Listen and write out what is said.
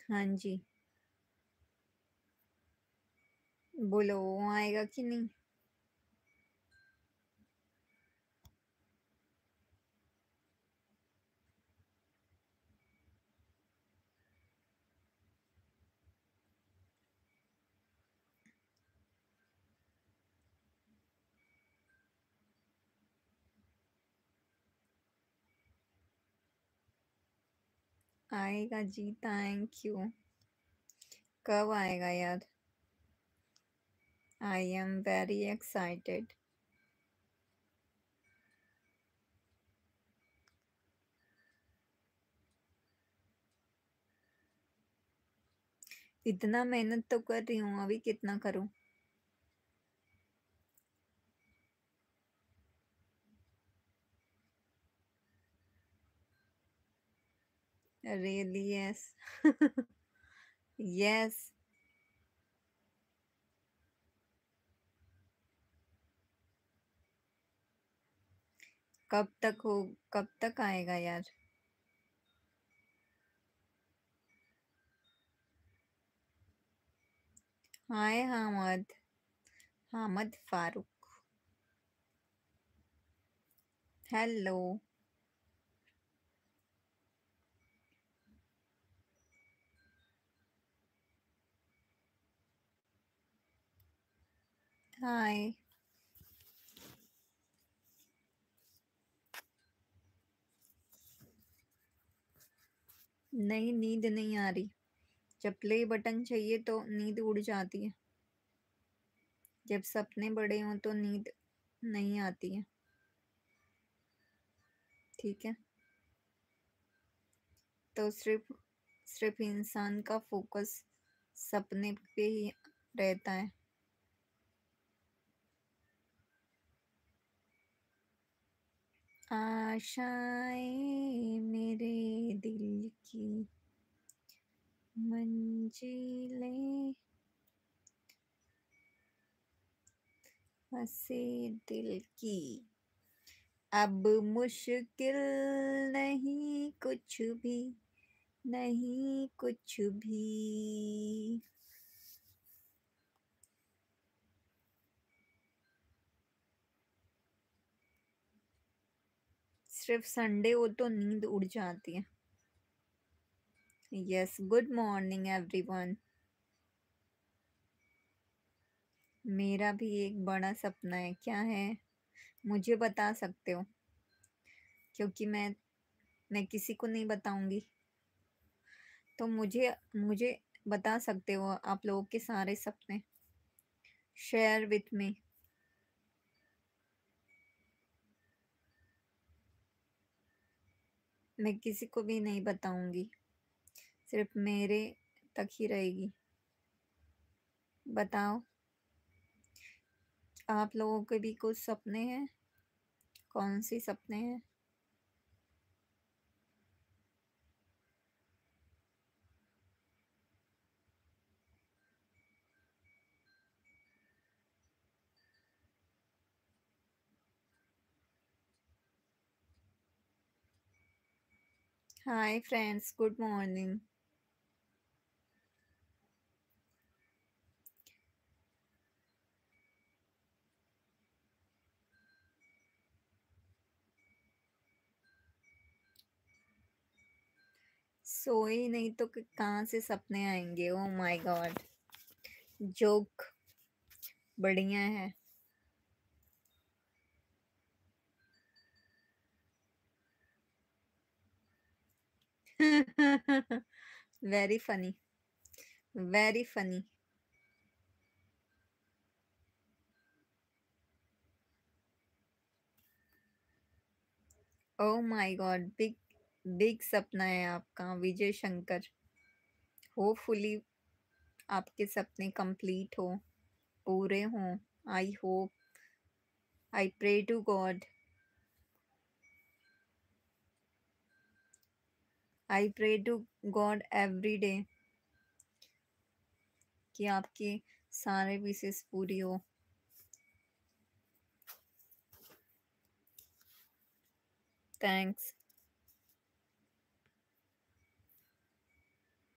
हाँ जी, बोलो आएगा कि नहीं? आएगा जी, थैंक यू। कब आएगा यार? I am very excited. इतना मेहनत तो कर रही हूँ, अभी कितना करूँ? Really yes. यस। कब तक हो? कब तक आएगा यार? Hi Hamad. Hamad Farooq. Hello. Hi. नहीं, नींद नहीं आ रही। जब प्ले बटन चाहिए तो नींद उड़ जाती है। जब सपने बड़े हों तो नींद नहीं आती है। ठीक है, तो सिर्फ सिर्फ इंसान का फोकस सपने पे ही रहता है। आशाएं मेरे दिल की मंजिलें, हंसे दिल की। अब मुश्किल नहीं कुछ भी, नहीं कुछ भी। सिर्फ संडे हो तो नींद उड़ जाती है। Yes, good morning everyone. मेरा भी एक बड़ा सपना है। क्या है? मुझे बता सकते हो, क्योंकि मैं किसी को नहीं बताऊंगी। तो मुझे मुझे बता सकते हो आप लोगों के सारे सपने। Share with me. मैं किसी को भी नहीं बताऊंगी, सिर्फ मेरे तक ही रहेगी। बताओ, आप लोगों के भी कुछ सपने हैं? कौन से सपने हैं? Hi friends, good morning. सोए नहीं तो कहाँ से सपने आएंगे? ओ माय गॉड, जोक बढ़िया है। Very funny, very funny. Oh my God, big big सपना है आपका विजय शंकर। होपफुली आपके सपने कंप्लीट हो, पूरे हों। I hope, I pray to God, I pray to God every day कि आपकी सारे विशेष पूरी हो। थैंक्स।